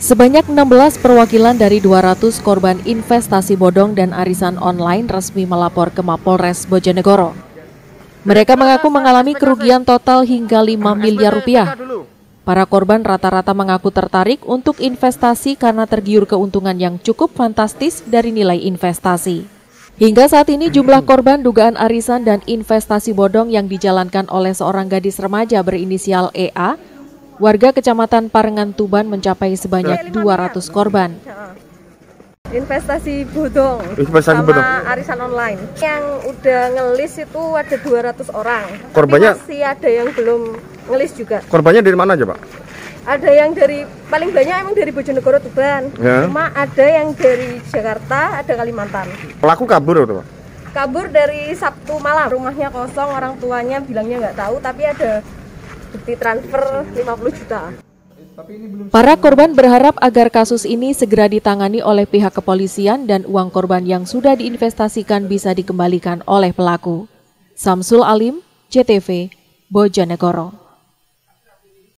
Sebanyak 16 perwakilan dari 200 korban investasi bodong dan arisan online resmi melapor ke Mapolres Bojonegoro. Mereka mengaku mengalami kerugian total hingga 5 miliar rupiah. Para korban rata-rata mengaku tertarik untuk investasi karena tergiur keuntungan yang cukup fantastis dari nilai investasi. Hingga saat ini jumlah korban dugaan arisan dan investasi bodong yang dijalankan oleh seorang gadis remaja berinisial EA, warga Kecamatan Parengan Tuban mencapai sebanyak 200 korban. Investasi bodong arisan online. Yang udah ngelis itu ada 200 orang. Korbannya tapi masih ada yang belum ngelis juga. Korbannya dari mana aja, Pak? Ada yang dari, paling banyak emang dari Bojonegoro Tuban. Ya. Cuma ada yang dari Jakarta, ada Kalimantan. Pelaku kabur atau Pak? Kabur dari Sabtu malam. Rumahnya kosong, orang tuanya bilangnya nggak tahu, tapi ada bukti transfer 50 juta. Para korban berharap agar kasus ini segera ditangani oleh pihak kepolisian dan uang korban yang sudah diinvestasikan bisa dikembalikan oleh pelaku. Samsul Alim, JTV, Bojonegoro.